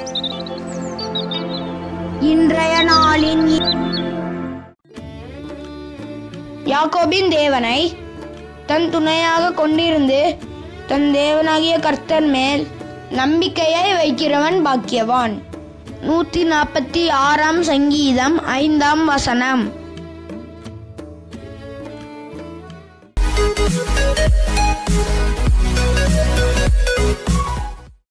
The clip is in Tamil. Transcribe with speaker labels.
Speaker 1: இன்றைய நாளின் யாக்கோபின் தேவனை தன் துணையாக கொண்டிருந்து தன் தேவனாகிய கர்த்தர் மேல் நம்பிக்கையை வைக்கிறவன் பாக்கியவான். 146 சங்கீதம் 5 வசனம்.